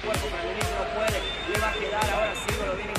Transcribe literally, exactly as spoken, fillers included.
cuerpo, pero el no puede, le va a quedar, ahora sí lo viene